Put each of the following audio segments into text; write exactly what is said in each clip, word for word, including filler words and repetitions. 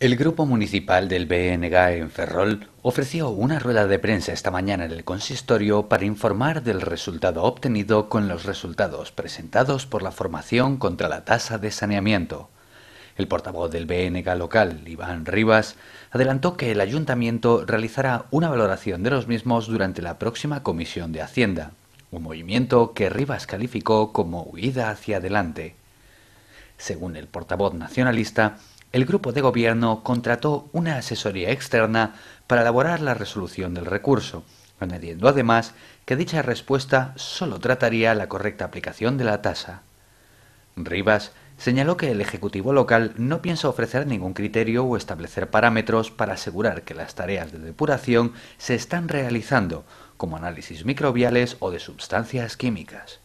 El Grupo Municipal del B N G en Ferrol ofreció una rueda de prensa esta mañana en el consistorio para informar del resultado obtenido con los resultados presentados por la formación contra la tasa de saneamiento. El portavoz del B N G local, Iván Rivas, adelantó que el ayuntamiento realizará una valoración de los mismos durante la próxima Comisión de Hacienda, un movimiento que Rivas calificó como huida hacia adelante. Según el portavoz nacionalista, el grupo de gobierno contrató una asesoría externa para elaborar la resolución del recurso, añadiendo además que dicha respuesta solo trataría la correcta aplicación de la tasa. Rivas señaló que el Ejecutivo local no piensa ofrecer ningún criterio o establecer parámetros para asegurar que las tareas de depuración se están realizando, como análisis microbiales o de sustancias químicas.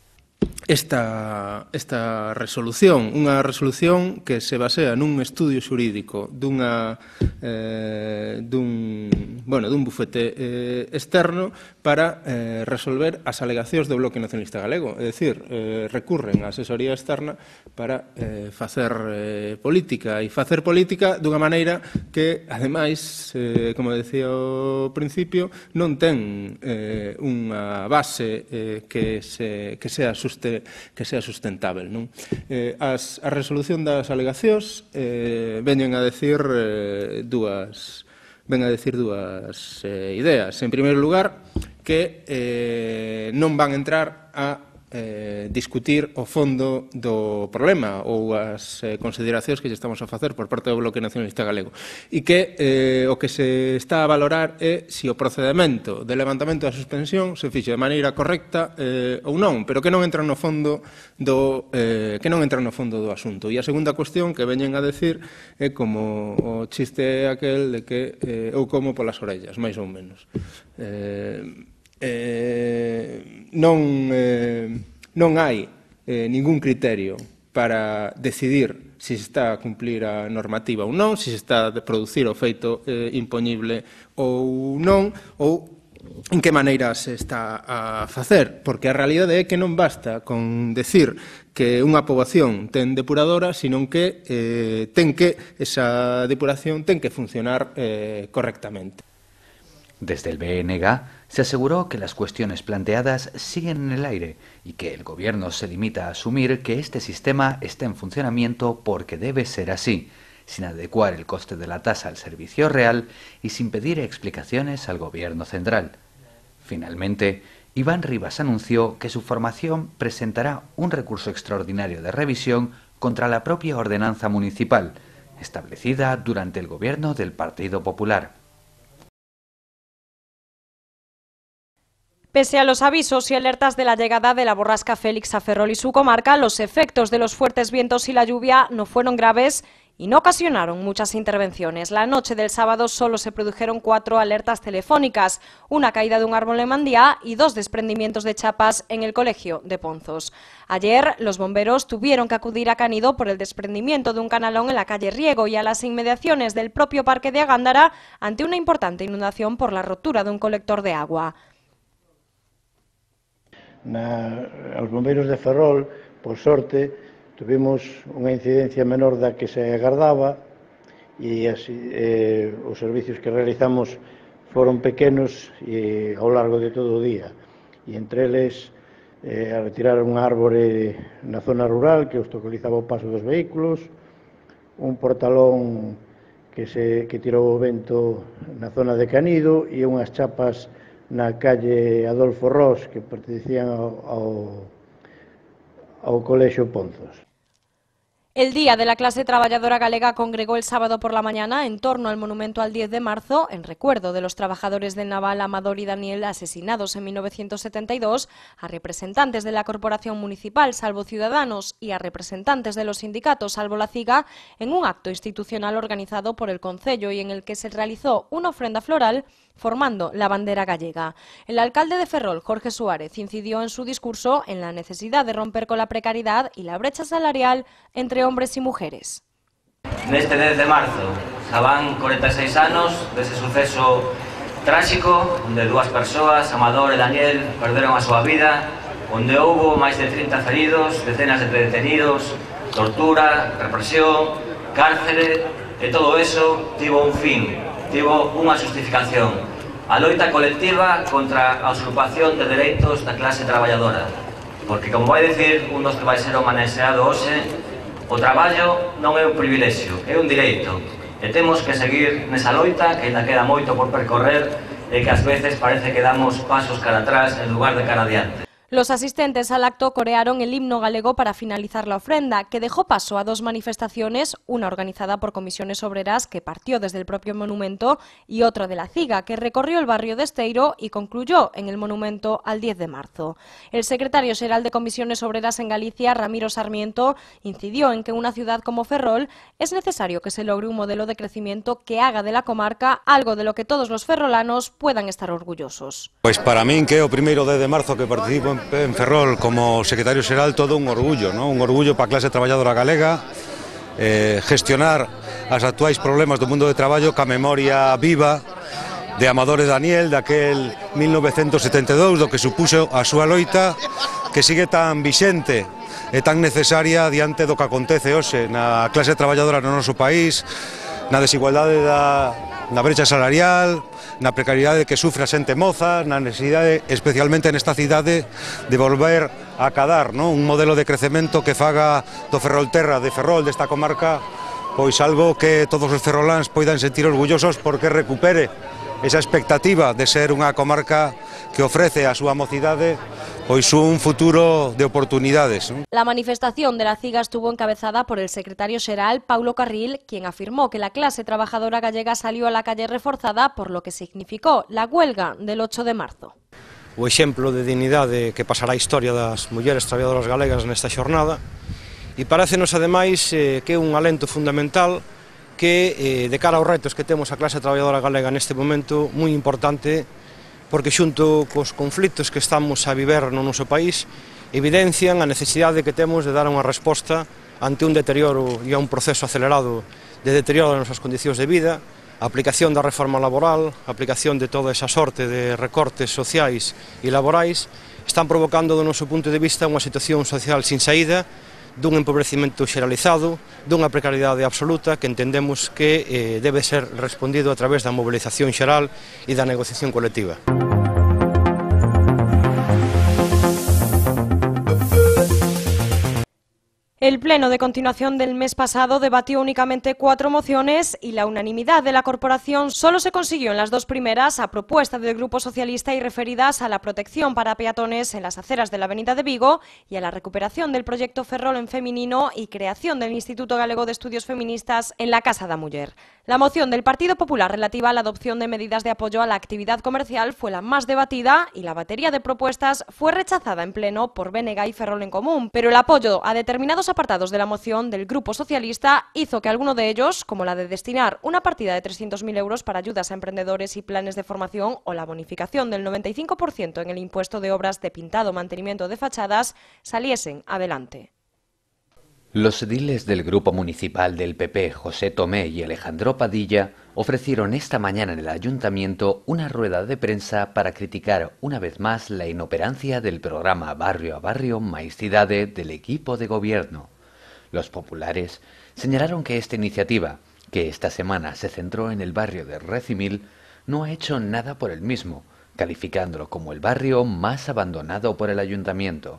Esta, esta resolución, unha resolución que se basea nun estudio xurídico dunha, eh, dun, bueno, dun bufete eh, externo para eh, resolver as alegacións do Bloque Nacionalista Galego. É dicir, eh, recurren á asesoría externa para eh, facer eh, política e facer política dunha maneira que, ademais, eh, como decía ao principio, non ten eh, unha base eh, que, se, que sea suste, que sea sustentável, non? Eh, as, a resolución das alegacións eh, veñen a decir eh, dúas ven a decir dúas eh, ideas. En primeiro lugar, que eh, non van entrar a eh, discutir o fondo do problema ou as eh, consideracións que lle estamos a facer por parte do Bloque Nacionalista Galego e que eh, o que se está a valorar é se o procedimento de levantamento da suspensión se fixe de maneira correcta eh, ou non, pero que non entra no fondo do eh, que non entra no fondo do asunto. E a segunda cuestión que veñen a decir é como o chiste aquel de que eh, eu como polas orellas, máis ou menos. Eh, Eh, non, eh, non hai eh, ningún criterio para decidir se se está a cumplir a normativa ou non, se se está a producir o feito eh, impoñible ou non, ou en que maneira se está a facer, porque a realidade é que non basta con decir que unha poboación ten depuradora, senón que eh, ten que esa depuración ten que funcionar eh, correctamente. Desde el B N G se aseguró que las cuestiones planteadas siguen en el aire y que el Gobierno se limita a asumir que este sistema está en funcionamiento porque debe ser así, sin adecuar el coste de la tasa al servicio real y sin pedir explicaciones al Gobierno central. Finalmente, Iván Rivas anunció que su formación presentará un recurso extraordinario de revisión contra la propia ordenanza municipal, establecida durante el Gobierno del Partido Popular. Pese a los avisos y alertas de la llegada de la borrasca Félix a Ferrol y su comarca, los efectos de los fuertes vientos y la lluvia no fueron graves y no ocasionaron muchas intervenciones. La noche del sábado solo se produjeron cuatro alertas telefónicas, una caída de un árbol en Mandía y dos desprendimientos de chapas en el colegio de Ponzos. Ayer los bomberos tuvieron que acudir a Canido por el desprendimiento de un canalón en la calle Riego y a las inmediaciones del propio parque de Agándara ante una importante inundación por la rotura de un colector de agua. Na, aos bombeiros de Ferrol, por sorte, tuvimos unha incidencia menor da que se agardaba e así, eh, os servicios que realizamos foron pequenos e ao largo de todo o día. E entre eles, eh, a retirar unha árbore na zona rural que obstaculizaba o paso dos vehículos, un portalón que, se, que tirou o vento na zona de Canido e unhas chapas na calle Adolfo Ros, que pertenecían ao, ao, ao Colexio Ponzos. El Día de la Clase Trabajadora Galega congregó el sábado por la mañana en torno al monumento al diez de marzo, en recuerdo de los trabajadores del naval Amador y Daniel asesinados en mil novecientos setenta y dos, a representantes de la Corporación Municipal, Salvo Ciudadanos, y a representantes de los sindicatos, Salvo la CIGA, en un acto institucional organizado por el Concello y en el que se realizó una ofrenda floral formando la bandera gallega. El alcalde de Ferrol, Jorge Suárez, incidió en su discurso en la necesidad de romper con la precariedad y la brecha salarial entre hombres y mujeres. Neste dez de marzo xa van corenta e seis anos dese suceso tráxico onde dúas persoas, Amador e Daniel, perderon a súa vida, onde houbo máis de trinta feridos, decenas de detenidos, tortura, represión, cárcere E todo eso tivo un fin, tivo unha justificación. A loita colectiva contra a usurpación de dereitos da clase traballadora. Porque, como vai dicir un dos que vai ser homenaxeado hoxe, o traballo non é un privilexio, é un direito. E temos que seguir nesa loita, que ainda queda moito por percorrer, e que ás veces parece que damos pasos cara atrás en lugar de cara adiante. Los asistentes al acto corearon el himno galego para finalizar la ofrenda, que dejó paso a dos manifestaciones, una organizada por comisiones obreras que partió desde el propio monumento y otra de la CIGA, que recorrió el barrio de Esteiro y concluyó en el monumento al diez de marzo. El secretario xeral de Comisiones Obreras en Galicia, Ramiro Sarmiento, incidió en que en una ciudad como Ferrol es necesario que se logre un modelo de crecimiento que haga de la comarca algo de lo que todos los ferrolanos puedan estar orgullosos. Pois para min, que é o primeiro dez de marzo que participo en Ferrol como secretario xeral, todo un orgullo, ¿no? Un orgullo para a clase traballadora galega, eh, gestionar as actuais problemas do mundo de traballo ca memoria viva de Amador e Daniel, daquel mil novecentos setenta e dous, do que supuxo a súa loita, que sigue tan vixente e tan necesaria diante do que acontece hoxe na clase traballadora no noso país, na desigualdade da, na brecha salarial, na precariedade que sufre a xente moza, na necesidade, especialmente nesta cidade, de volver a acadar, ¿no? Un modelo de crecemento que faga do Ferrolterra, de Ferrol, desta comarca, pois algo que todos os ferroláns poidan sentir orgullosos, porque recupere esa expectativa de ser unha comarca que ofrece a súa mocidade pois un futuro de oportunidades. La manifestación de la CIGA estuvo encabezada por el secretario xeral Paulo Carril, quien afirmó que la clase trabajadora gallega salió a la calle reforzada por lo que significó la huelga del ocho de marzo. O exemplo de dignidade que pasará a historia das mulleres traballadoras galegas nesta xornada, e parécenos ademais eh, que é un alento fundamental que, eh, de cara aos retos que temos a clase traballadora galega neste momento, moi importante, porque xunto cos conflitos que estamos a viver no noso país evidencian a necesidade que temos de dar unha resposta ante un deterioro e a un proceso acelerado de deterioro das nosas condicións de vida, a aplicación da reforma laboral, a aplicación de toda esa sorte de recortes sociais e laborais, están provocando do noso punto de vista unha situación social sin saída, dun empobrecimento xeralizado, dunha precariedade absoluta que entendemos que eh, debe ser respondido a través da mobilización xeral e da negociación colectiva. El Pleno de continuación del mes pasado debatió únicamente cuatro mociones y la unanimidad de la corporación solo se consiguió en las dos primeras a propuesta del Grupo Socialista y referidas a la protección para peatones en las aceras de la Avenida de Vigo y a la recuperación del proyecto Ferrol en femenino y creación del Instituto Galego de Estudios Feministas en la Casa da Muller. La moción del Partido Popular relativa a la adopción de medidas de apoyo a la actividad comercial fue la más debatida y la batería de propuestas fue rechazada en pleno por B N G y Ferrol en Común, pero el apoyo a determinados apartados de la moción del Grupo Socialista hizo que alguno de ellos, como la de destinar una partida de trescientos mil euros para ayudas a emprendedores y planes de formación o la bonificación del noventa y cinco por ciento en el impuesto de obras de pintado o mantenimiento de fachadas, saliesen adelante. Los ediles del Grupo Municipal del P P, José Tomé y Alejandro Padilla, ofrecieron esta mañana en el Ayuntamiento una rueda de prensa para criticar una vez más la inoperancia del programa Barrio a Barrio máis Cidade del equipo de gobierno. Los populares señalaron que esta iniciativa, que esta semana se centró en el barrio de Recimil, no ha hecho nada por el mismo, calificándolo como el barrio más abandonado por el Ayuntamiento.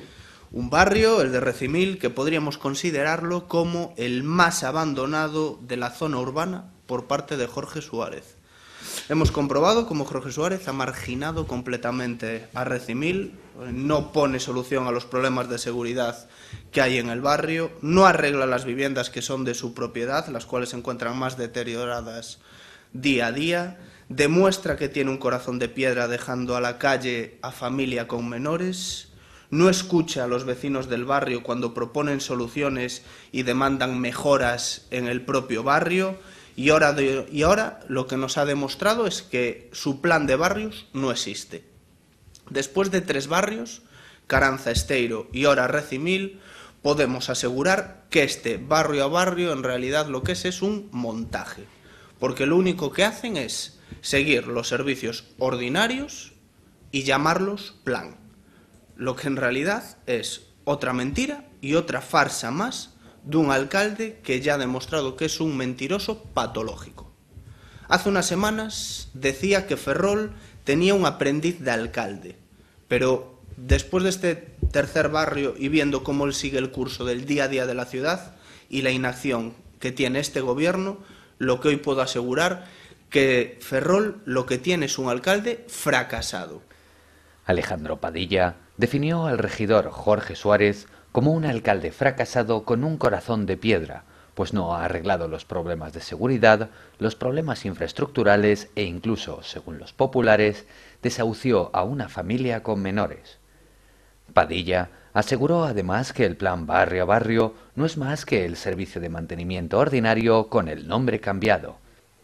Un barrio, el de Recimil, que podríamos considerarlo como el más abandonado de la zona urbana por parte de Jorge Suárez. Hemos comprobado cómo Jorge Suárez ha marginado completamente a Recimil, no pone solución a los problemas de seguridad que hay en el barrio, no arregla las viviendas que son de su propiedad, las cuales se encuentran más deterioradas día a día, demuestra que tiene un corazón de piedra dejando a la calle a familia con menores, no escucha a los vecinos del barrio cuando proponen soluciones y demandan mejoras en el propio barrio, y ahora, de, y ahora lo que nos ha demostrado es que su plan de barrios no existe. Después de tres barrios, Caranza, Esteiro y ahora Recimil, podemos asegurar que este barrio a barrio en realidad lo que es es un montaje, porque lo único que hacen es seguir los servicios ordinarios y llamarlos plan. Lo que en realidad es otra mentira y otra farsa más dun alcalde que ya ha demostrado que es un mentiroso patológico. Hace unas semanas decía que Ferrol tenía un aprendiz de alcalde, pero después de este tercer barrio y viendo cómo él sigue el curso del día a día de la ciudad y la inacción que tiene este gobierno, lo que hoy puedo asegurar que Ferrol lo que tiene es un alcalde fracasado. Alejandro Padilla definió al regidor Jorge Suárez como un alcalde fracasado con un corazón de piedra, pues no ha arreglado los problemas de seguridad, los problemas infraestructurales e incluso, según los populares, desahució a una familia con menores. Padilla aseguró además que el plan barrio a barrio no es más que el servicio de mantenimiento ordinario con el nombre cambiado.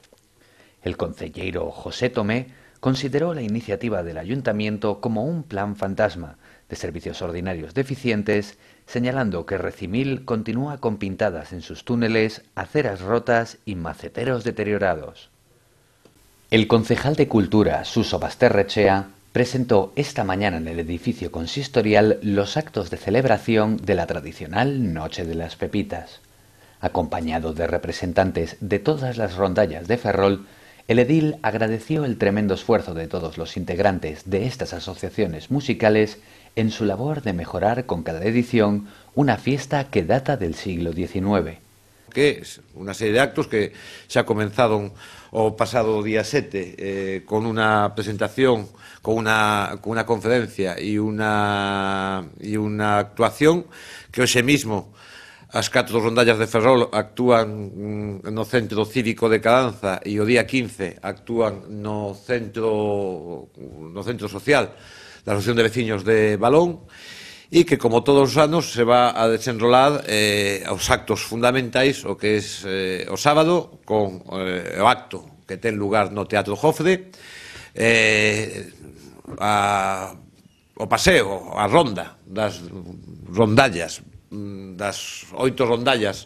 El concelleiro José Tomé consideró la iniciativa del ayuntamiento como un plan fantasma de servicios ordinarios deficientes, señalando que Recimil continúa con pintadas en sus túneles, aceras rotas y maceteros deteriorados. El concejal de Cultura, Suso Basterrechea, presentó esta mañana en el edificio consistorial los actos de celebración de la tradicional Noche de las Pepitas. Acompañado de representantes de todas las rondallas de Ferrol, el edil agradeció el tremendo esfuerzo de todos los integrantes de estas asociaciones musicales en su labor de mejorar con cada edición una fiesta que data del siglo diecinueve. Que es una serie de actos que se ha comenzado o pasado día siete eh, con una presentación, con una, con una conferencia y una, y una actuación que hoxe mismo as catro rondallas de Ferrol actúan no Centro Cívico de Caranza e o día quince actúan no Centro, no centro Social da Asociación de Veciños de Balón, e que, como todos os anos, se va a desenrolar eh, os actos fundamentais, o que é eh, o sábado, con eh, o acto que ten lugar no Teatro Jofre, eh, a, o paseo, a ronda das rondallas, das oito rondallas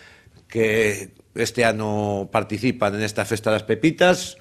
que este ano participan nesta Festa das Pepitas,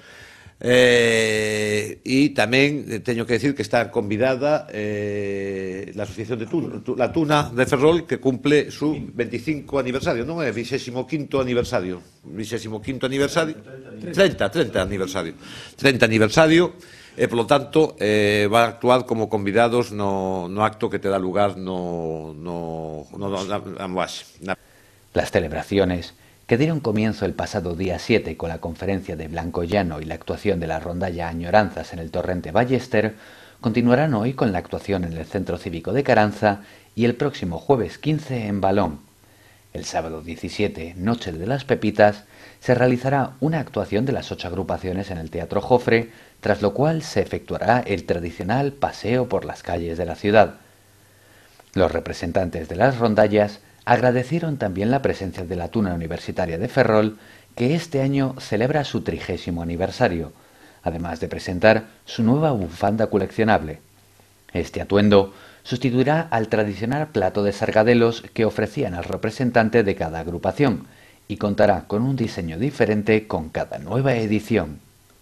eh, e tamén teño que decir que está convidada eh, la Asociación de Tuna, la Tuna de Ferrol, que cumple su veinticinco aniversario, non é vixésimo quinto aniversario, vixésimo quinto aniversario, treinta, treinta aniversario, treinta aniversario, e, polo tanto, eh, va a actuar como convidados no, no acto que te da lugar no, no, no, no, na Moaxe. Las celebraciones, que dieron comienzo el pasado día siete con la conferencia de Blanco Llano y la actuación de la rondalla Añoranzas en el Torrente Ballester, continuarán hoy con la actuación en el Centro Cívico de Caranza y el próximo jueves quince en Balón. El sábado diecisiete, Noche de las Pepitas, se realizará una actuación de las ocho agrupaciones en el Teatro Jofre, tras lo cual se efectuará el tradicional paseo por las calles de la ciudad. Los representantes de las rondallas agradecieron también la presencia de la Tuna Universitaria de Ferrol, que este año celebra su trigésimo aniversario, además de presentar su nueva bufanda coleccionable. Este atuendo sustituirá al tradicional plato de sargadelos que ofrecían al representante de cada agrupación y contará con un diseño diferente con cada nueva edición.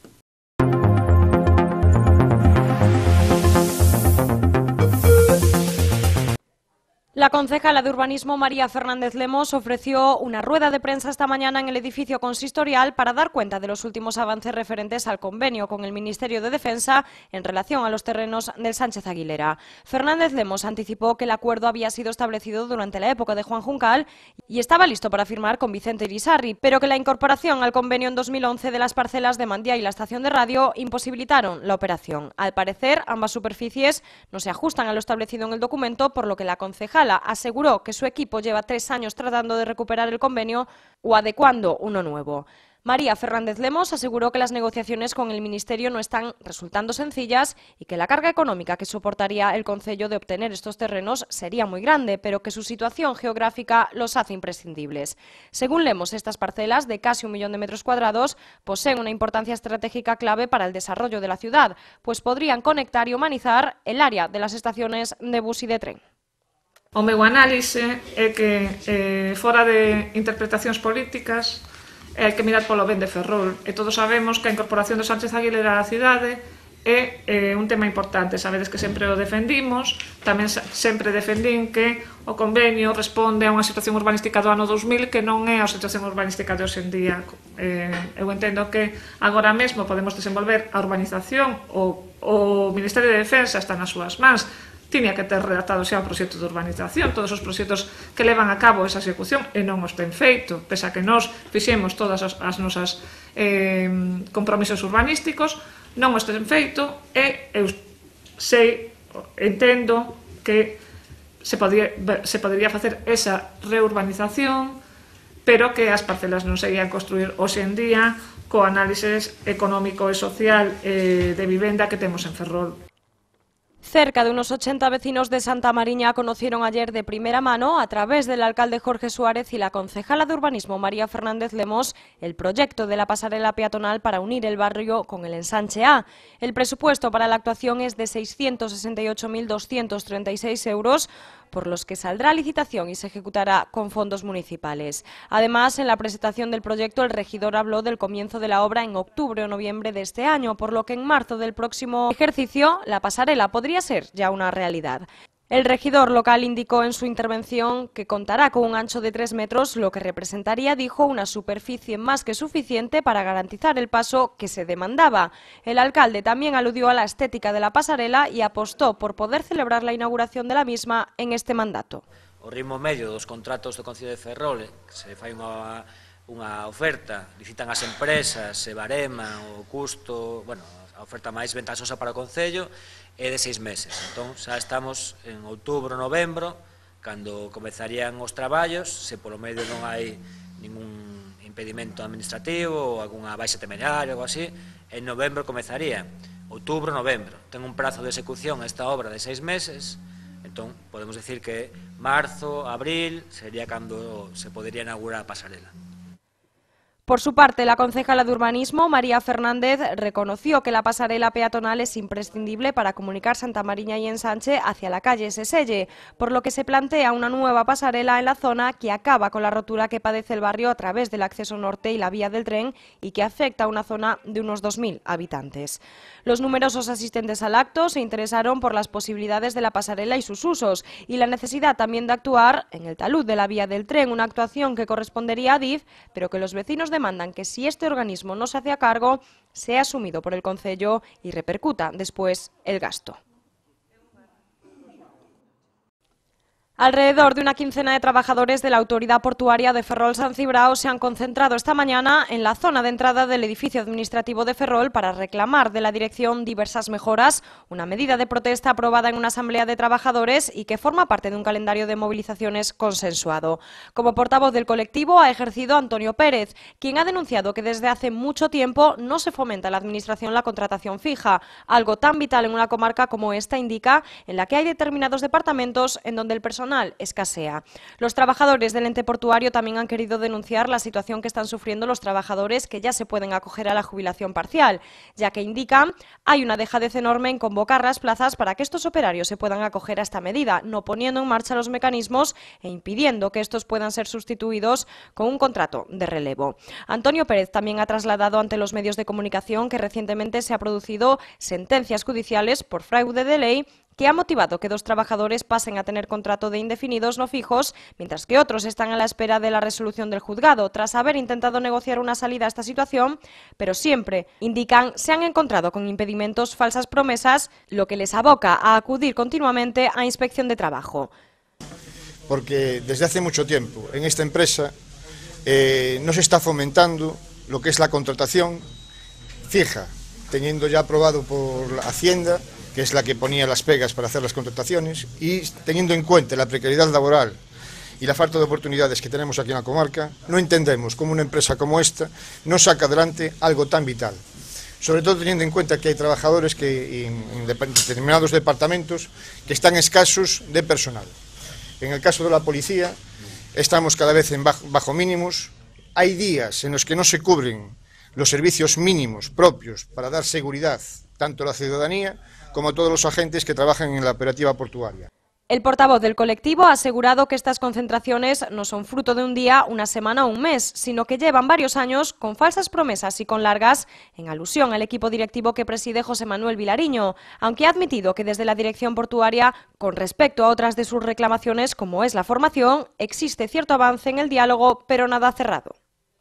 La concejala de Urbanismo, María Fernández Lemos, ofreció una rueda de prensa esta mañana en el edificio consistorial para dar cuenta de los últimos avances referentes al convenio con el Ministerio de Defensa en relación a los terrenos del Sánchez Aguilera. Fernández Lemos anticipó que el acuerdo había sido establecido durante la época de Juan Juncal y estaba listo para firmar con Vicente Irisarri, pero que la incorporación al convenio en dos mil once de las parcelas de Mandía y la estación de radio imposibilitaron la operación. Al parecer, ambas superficies no se ajustan a lo establecido en el documento, por lo que la concejala aseguró que su equipo lleva tres años tratando de recuperar el convenio o adecuando uno nuevo. María Fernández Lemos aseguró que las negociaciones con el Ministerio no están resultando sencillas y que la carga económica que soportaría el concello de obtener estos terrenos sería muy grande, pero que su situación geográfica los hace imprescindibles. Según Lemos, estas parcelas de casi un millón de metros cuadrados poseen una importancia estratégica clave para el desarrollo de la ciudad, pues podrían conectar y humanizar el área de las estaciones de bus y de tren. O meu análise é que, eh, fora de interpretacións políticas, hai que mirar polo ben de Ferrol. E todos sabemos que a incorporación do Sánchez Aguilera á cidade é eh, un tema importante. Sabedes que sempre o defendimos, tamén sempre defendín que o convenio responde a unha situación urbanística do ano dous mil que non é a situación urbanística de hoxe en día. Eh, eu entendo que agora mesmo podemos desenvolver a urbanización, o, o Ministerio de Defensa está nas súas mans, tiña que ter redactado xa o proxecto de urbanización, todos os proxectos que levan a cabo esa execución, e non os ten feito, pese a que nós fixemos todas as, as nosas eh, compromisos urbanísticos, non os ten feito, e eu sei, entendo que se podría, se podría facer esa reurbanización, pero que as parcelas non se ian construir hoxe en día co análisis económico e social eh, de vivenda que temos en Ferrol. Cerca de unos ochenta vecinos de Santa Mariña conocieron ayer de primera mano, a través del alcalde Jorge Suárez y la concejala de urbanismo María Fernández Lemos, el proyecto de la pasarela peatonal para unir el barrio con el ensanche A. El presupuesto para la actuación es de seiscientos sesenta y ocho mil doscientos treinta y seis euros, por los que saldrá a licitación y se ejecutará con fondos municipales. Además, en la presentación del proyecto, el regidor habló del comienzo de la obra en octubre o noviembre de este año, por lo que en marzo del próximo ejercicio la pasarela podría ser ya una realidad. El regidor local indicó en su intervención que contará con un ancho de tres metros, lo que representaría, dijo, una superficie más que suficiente para garantizar el paso que se demandaba. El alcalde también aludió a la estética de la pasarela y apostó por poder celebrar la inauguración de la misma en este mandato. O ritmo medio dos contratos do Concello de Ferrol, que se fai unha, unha oferta, licitan as empresas, se barema o custo, bueno, a oferta máis ventaxosa para o Concello, é de seis meses. Entón, xa estamos en outubro, novembro, cando comezarían os traballos, se polo medio non hai ningún impedimento administrativo ou algunha baixa temeraria ou así, en novembro comezaría. Outubro, novembro. Ten un prazo de execución esta obra de seis meses, entón podemos decir que marzo, abril, sería cando se podería inaugurar a pasarela. Por su parte, la concejala de urbanismo, María Fernández, reconoció que la pasarela peatonal es imprescindible para comunicar Santa Mariña y Ensanche hacia la calle Seselle, por lo que se plantea una nueva pasarela en la zona que acaba con la rotura que padece el barrio a través del acceso norte y la vía del tren y que afecta a una zona de unos dos mil habitantes. Los numerosos asistentes al acto se interesaron por las posibilidades de la pasarela y sus usos y la necesidad también de actuar en el talud de la vía del tren, una actuación que correspondería a D I F, pero que los vecinos demandan que si este organismo no se hace a cargo, sea asumido por el Concello y repercuta después el gasto. Alrededor de una quincena de trabajadores de la Autoridad Portuaria de Ferrol-San Cibrao se han concentrado esta mañana en la zona de entrada del edificio administrativo de Ferrol para reclamar de la dirección diversas mejoras, una medida de protesta aprobada en una asamblea de trabajadores y que forma parte de un calendario de movilizaciones consensuado. Como portavoz del colectivo ha ejercido Antonio Pérez, quien ha denunciado que desde hace mucho tiempo no se fomenta en la administración la contratación fija, algo tan vital en una comarca como esta, indica, en la que hay determinados departamentos en donde el personal escasea. Los trabajadores del ente portuario también han querido denunciar la situación que están sufriendo los trabajadores que ya se pueden acoger a la jubilación parcial, ya que indican hay una dejadez enorme en convocar las plazas para que estos operarios se puedan acoger a esta medida, no poniendo en marcha los mecanismos e impidiendo que estos puedan ser sustituidos con un contrato de relevo. Antonio Pérez también ha trasladado ante los medios de comunicación que recientemente se han producido sentencias judiciales por fraude de ley que ha motivado que dos trabajadores pasen a tener contrato de indefinidos no fijos, mientras que otros están a la espera de la resolución del juzgado, tras haber intentado negociar una salida a esta situación, pero siempre, indican, se han encontrado con impedimentos, falsas promesas, lo que les aboca a acudir continuamente a inspección de trabajo. Porque desde hace mucho tiempo en esta empresa eh, no se está fomentando lo que es la contratación fija, teniendo ya aprobado por la Hacienda, que es la que ponía las pegas para hacer las contrataciones, y teniendo en cuenta la precariedad laboral y la falta de oportunidades que tenemos aquí en la comarca, no entendemos cómo una empresa como esta no saca adelante algo tan vital. Sobre todo teniendo en cuenta que hay trabajadores que en determinados departamentos que están escasos de personal. En el caso de la policía estamos cada vez en bajo, bajo mínimos, hay días en los que no se cubren los servicios mínimos propios para dar seguridad tanto a la ciudadanía como a todos los agentes que trabajan en la operativa portuaria. El portavoz del colectivo ha asegurado que estas concentraciones no son fruto de un día, una semana o un mes, sino que llevan varios años con falsas promesas y con largas, en alusión al equipo directivo que preside José Manuel Vilariño, aunque ha admitido que desde la dirección portuaria, con respecto a otras de sus reclamaciones, como es la formación, existe cierto avance en el diálogo, pero nada cerrado.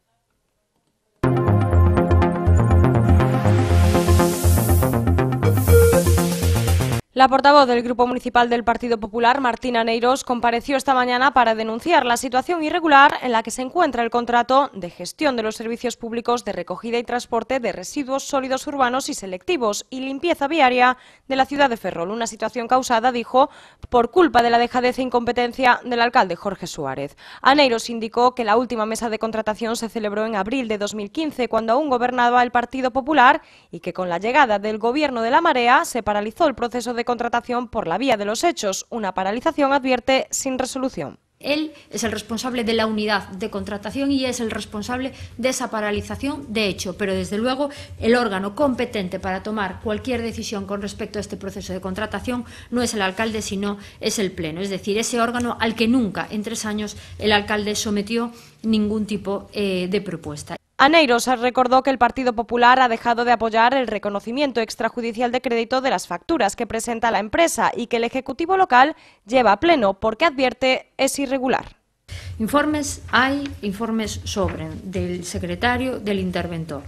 La portavoz del Grupo Municipal del Partido Popular, Martina Neiros, compareció esta mañana para denunciar la situación irregular en la que se encuentra el contrato de gestión de los servicios públicos de recogida y transporte de residuos sólidos urbanos y selectivos y limpieza viaria de la ciudad de Ferrol. Una situación causada, dijo, por culpa de la dejadez e incompetencia del alcalde Jorge Suárez. A Neiros indicó que la última mesa de contratación se celebró en abril de dos mil quince, cuando aún gobernaba el Partido Popular, y que con la llegada del gobierno de la Marea se paralizó el proceso de contratación por la vía de los hechos, una paralización, advierte, sin resolución. Él es el responsable de la unidad de contratación y es el responsable de esa paralización de hecho, pero desde luego el órgano competente para tomar cualquier decisión con respecto a este proceso de contratación no es el alcalde, sino es el Pleno, es decir, ese órgano al que nunca en tres años el alcalde sometió ningún tipo eh, de propuesta. A Neiros recordó que el Partido Popular ha dejado de apoyar el reconocimiento extrajudicial de crédito de las facturas que presenta la empresa y que el Ejecutivo local lleva a pleno porque, advierte, es irregular. Informes hay, informes sobran del secretario, del interventor,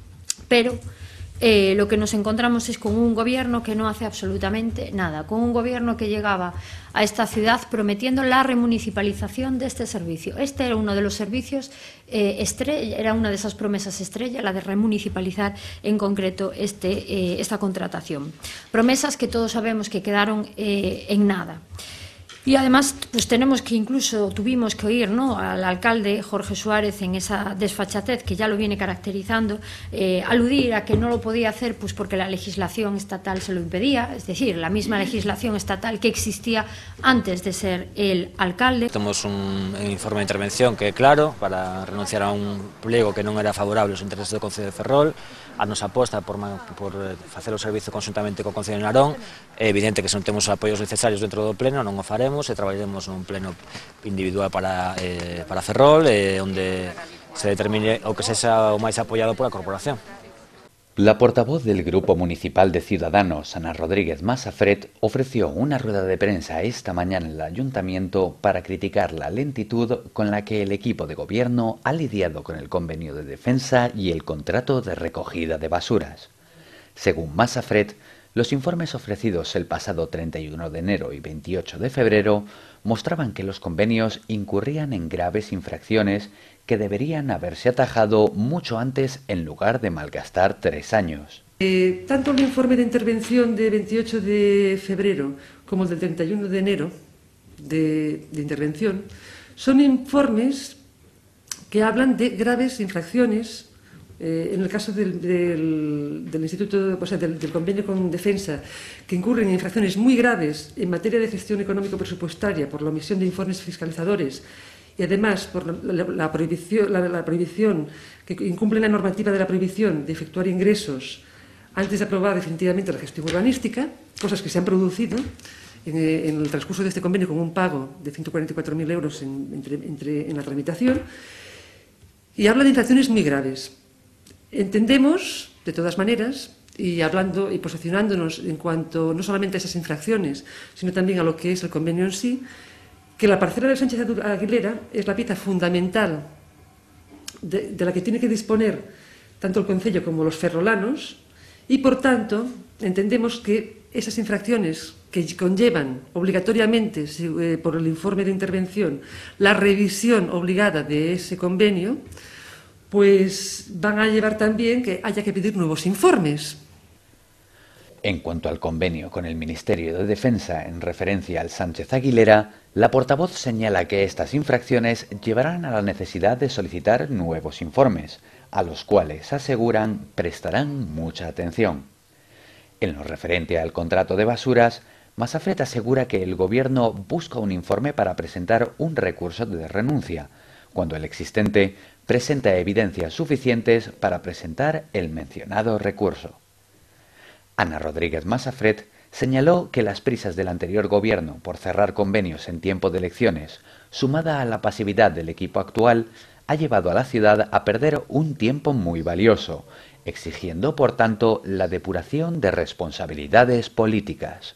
pero Eh, lo que nos encontramos es con un gobierno que no hace absolutamente nada, con un gobierno que llegaba a esta ciudad prometiendo la remunicipalización de este servicio. Este era uno de los servicios eh, estrella, era una de esas promesas estrella, la de remunicipalizar en concreto este, eh, esta contratación. Promesas que todos sabemos que quedaron eh, en nada. Y además pues tenemos que incluso tuvimos que oír, ¿no?, al alcalde Jorge Suárez en esa desfachatez que ya lo viene caracterizando, eh, aludir a que no lo podía hacer pues porque la legislación estatal se lo impedía, es decir, la misma legislación estatal que existía antes de ser el alcalde. Temos un informe de intervención que é claro para renunciar a un pliego que non era favorable aos intereses do Concello de Ferrol. A nosa aposta por, por facer o servizo conjuntamente co Concello de Narón. É evidente que se non temos os apoios necesarios dentro do pleno non o faremos e traballaremos nun pleno individual para, eh, para Ferrol, eh, onde se determine o que sexa o máis apoiado pola corporación. La portavoz del Grupo Municipal de Ciudadanos, Ana Rodríguez Masafret, ofreció una rueda de prensa esta mañana en el Ayuntamiento para criticar la lentitud con la que el equipo de gobierno ha lidiado con el convenio de defensa y el contrato de recogida de basuras. Según Masafret, los informes ofrecidos el pasado treinta y uno de enero y veintiocho de febrero mostraban que los convenios incurrían en graves infracciones que deberían haberse atajado mucho antes en lugar de malgastar tres años. Eh, tanto el informe de intervención de veintiocho de febrero como el del treinta y uno de enero de, de intervención son informes que hablan de graves infracciones. Eh, en el caso del, del, del Instituto, o sea, del, del convenio con defensa, que incurren en infracciones muy graves en materia de gestión económico-presupuestaria por la omisión de informes fiscalizadores y además por la, la, la, prohibición, la, la prohibición que incumplen la normativa de la prohibición de efectuar ingresos antes de aprobar definitivamente la gestión urbanística, cosas que se han producido en, en el transcurso de este convenio con un pago de ciento cuarenta y cuatro mil euros en, entre, entre, en la tramitación, y habla de infracciones muy graves. Entendemos, de todas maneras, y hablando y posicionándonos en cuanto no solamente a esas infracciones, sino también a lo que es el convenio en sí, que la parcela de Sánchez Aguilera es la pieza fundamental de, de la que tiene que disponer tanto el Concello como los ferrolanos, y por tanto entendemos que esas infracciones que conllevan obligatoriamente, eh, por el informe de intervención, la revisión obligada de ese convenio, pues van a llevar también que haya que pedir nuevos informes. En cuanto al convenio con el Ministerio de Defensa en referencia al Sánchez Aguilera, la portavoz señala que estas infracciones llevarán a la necesidad de solicitar nuevos informes, a los cuales, aseguran, prestarán mucha atención. En lo referente al contrato de basuras, Masafret asegura que el Gobierno busca un informe para presentar un recurso de renuncia, cuando el existente presenta evidencias suficientes para presentar el mencionado recurso. Ana Rodríguez Masafret señaló que las prisas del anterior gobierno por cerrar convenios en tiempo de elecciones, sumada a la pasividad del equipo actual, ha llevado a la ciudad a perder un tiempo muy valioso, exigiendo, por tanto, la depuración de responsabilidades políticas.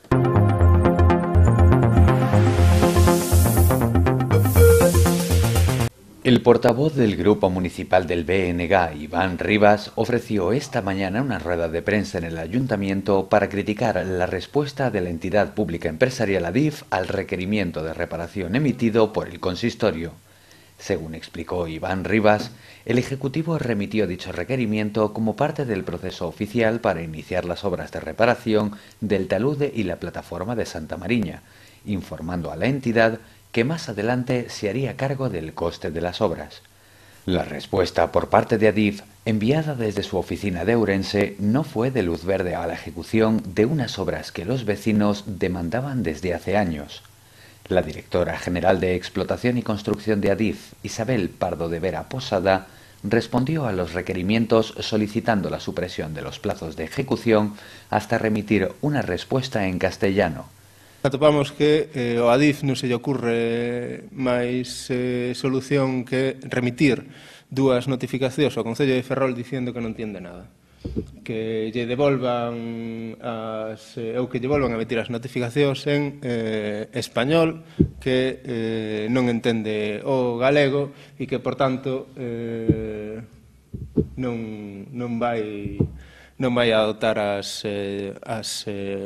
El portavoz del Grupo Municipal del B N G, Iván Rivas, ofreció esta mañana una rueda de prensa en el Ayuntamiento para criticar la respuesta de la entidad pública empresarial Adif al requerimiento de reparación emitido por el consistorio. Según explicó Iván Rivas, el Ejecutivo remitió dicho requerimiento como parte del proceso oficial para iniciar las obras de reparación del talude y la plataforma de Santa Mariña, informando a la entidad que más adelante se haría cargo del coste de las obras. La respuesta por parte de Adif, enviada desde su oficina de Ourense, no fue de luz verde a la ejecución de unas obras que los vecinos demandaban desde hace años. La directora general de Explotación y Construcción de Adif, Isabel Pardo de Vera Posada, respondió a los requerimientos solicitando la supresión de los plazos de ejecución hasta remitir una respuesta en castellano. Atopamos que eh, o Adif non se lle ocurre máis eh, solución que remitir dúas notificacións ao Concello de Ferrol dicindo que non entiende nada. Que lle devolvan as, eh, ou que lle volvan a emitir as notificacións en eh, español, que eh, non entende o galego e que, por tanto, eh, non, non vai non vai a adoptar as eh, as eh,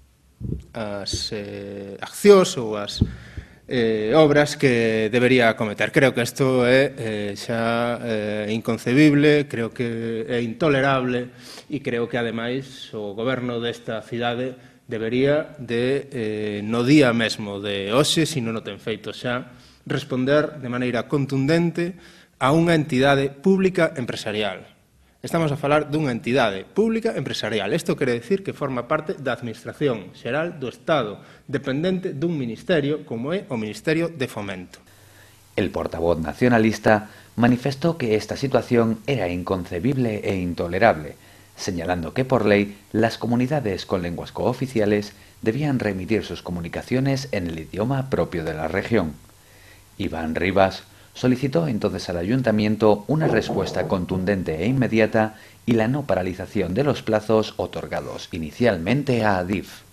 as eh, accións ou as eh, obras que debería acometer. Creo que isto é eh, xa eh, inconcebible, creo que é intolerable e creo que, ademais, o goberno desta cidade debería de, eh, no día mesmo de hoxe, se non o ten feito xa, responder de maneira contundente a unha entidade pública empresarial. Estamos a falar dunha entidade pública empresarial. Isto quere decir que forma parte da Administración Xeral do Estado, dependente dun ministerio como é o Ministerio de Fomento. El portavoz nacionalista manifestó que esta situación era inconcebible e intolerable, señalando que por ley las comunidades con lenguas cooficiales debían remitir sus comunicaciones en el idioma propio de la región. Iván Rivas solicitó entonces al Ayuntamiento una respuesta contundente e inmediata y la no paralización de los plazos otorgados inicialmente a Adif.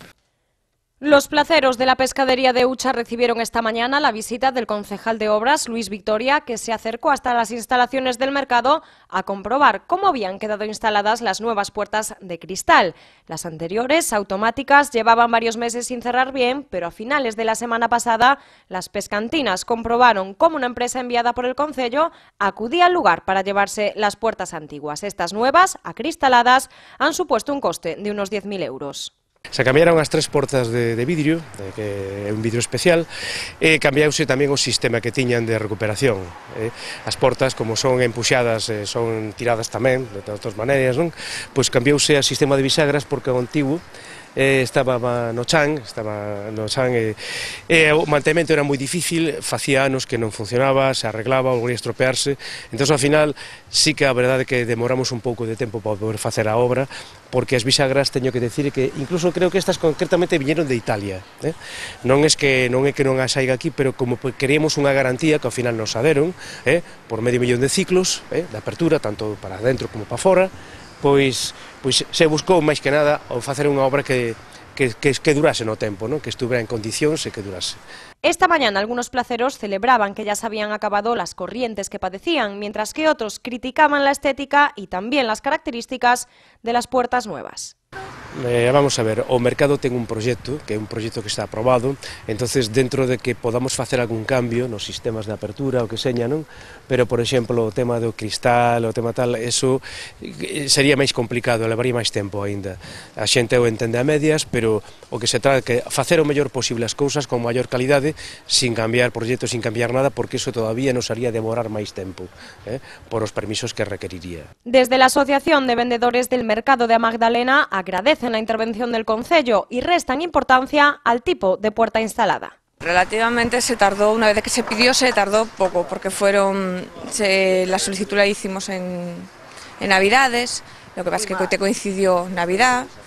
Los placeros de la pescadería de Ucha recibieron esta mañana la visita del concejal de Obras, Luis Victoria, que se acercó hasta las instalaciones del mercado a comprobar cómo habían quedado instaladas las nuevas puertas de cristal. Las anteriores, automáticas, llevaban varios meses sin cerrar bien, pero a finales de la semana pasada las pescantinas comprobaron cómo una empresa enviada por el concello acudía al lugar para llevarse las puertas antiguas. Estas nuevas, acristaladas, han supuesto un coste de unos diez mil euros. Se cambiaron as tres portas de, de vidrio, de, que é un vidrio especial, e cambiause tamén o sistema que tiñan de recuperación. Eh. As portas, como son empuxadas, eh, son tiradas tamén, de todas maneiras, non? Pois cambiouse o sistema de bisagras porque o antigo eh, estaba no chan, estaba no chan e, e o mantemento era moi difícil, facía anos que non funcionaba, se arreglaba, volvía a estropearse, entón ao final sí que a verdade é que demoramos un pouco de tempo para poder facer a obra, porque as bisagras teño que decir que incluso creo que estas concretamente viñeron de Italia, eh? non é que non é que non as haiga aquí, pero como queríamos unha garantía que ao final nos a deron, eh? por medio millón de ciclos eh? de apertura, tanto para dentro como para fora, pois, pois se buscou máis que nada ao facer unha obra que, que, que, que durase no tempo, ¿no? Que estuvera en condicións e que durase. Esta mañana algunos placeros celebraban que ya se habían acabado las corrientes que padecían, mientras que otros criticaban la estética y también las características de las puertas nuevas. Eh, vamos a ver, o mercado ten un proxecto, que é un proxecto que está aprobado, entonces dentro de que podamos facer algún cambio nos sistemas de apertura o que seña, non? Pero, por exemplo, o tema do cristal, o tema tal, eso sería máis complicado, levaría máis tempo aínda. A xente o entende a medias, pero o que se trata é que facer o mellor posible as cousas con maior calidade, sin cambiar proxectos, sin cambiar nada, porque eso todavía nos haría demorar máis tempo, eh? por os permisos que requeriría. Desde la Asociación de Vendedores del Mercado de Magdalena agradecen la intervención del Concello y restan importancia al tipo de puerta instalada. Relativamente se tardó, una vez que se pidió se tardó poco, porque fueron, se, la solicitud la hicimos en, en Navidades, lo que pasa es que te coincidió Navidad,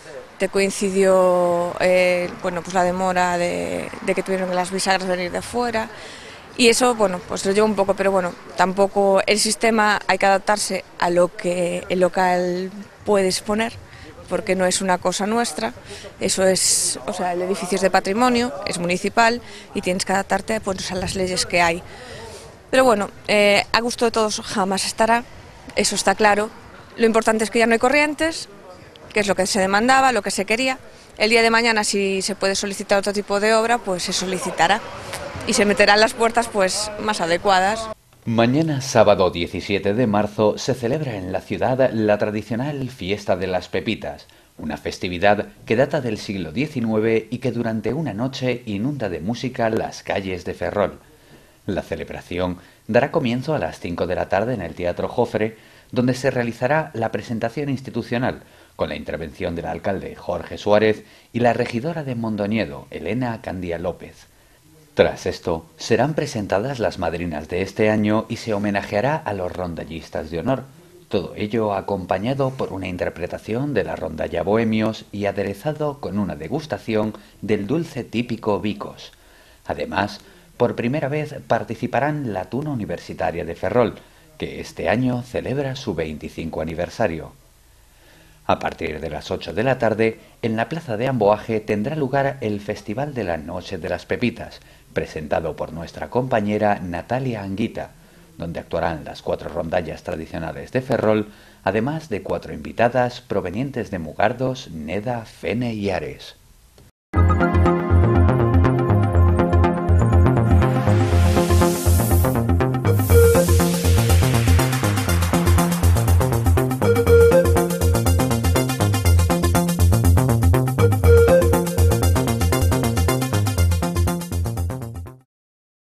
aparte coincidió eh, bueno, pues la demora de, de que tuvieron las bisagras venir de fuera. Y eso, bueno, pues lo lleva un poco, pero bueno, tampoco el sistema hay que adaptarse a lo que el local puede exponer, porque no es una cosa nuestra, eso es, o sea, el edificio es de patrimonio, es municipal y tienes que adaptarte pues, a las leyes que hay. Pero bueno, eh, a gusto de todos jamás estará, eso está claro. Lo importante es que ya no hay corrientes, que es lo que se demandaba, lo que se quería. El día de mañana, si se puede solicitar otro tipo de obra, pues se solicitará. Y se meterán las puertas pues más adecuadas. Mañana, sábado diecisiete de marzo, se celebra en la ciudad la tradicional Fiesta de las Pepitas, una festividad que data del siglo diecinueve y que durante una noche inunda de música las calles de Ferrol. La celebración dará comienzo a las cinco de la tarde en el Teatro Jofre, donde se realizará la presentación institucional, con la intervención del alcalde Jorge Suárez y la regidora de Mondoñedo, Elena Candía López. Tras esto, serán presentadas las madrinas de este año y se homenajeará a los rondallistas de honor, todo ello acompañado por una interpretación de la rondalla Bohemios y aderezado con una degustación del dulce típico Vicos. Además, por primera vez participarán la Tuna Universitaria de Ferrol, que este año celebra su veinticinco aniversario. A partir de las ocho de la tarde, en la plaza de Amboaje tendrá lugar el Festival de la Noche de las Pepitas, presentado por nuestra compañera Natalia Anguita, donde actuarán las cuatro rondallas tradicionales de Ferrol, además de cuatro invitadas provenientes de Mugardos, Neda, Fene y Ares.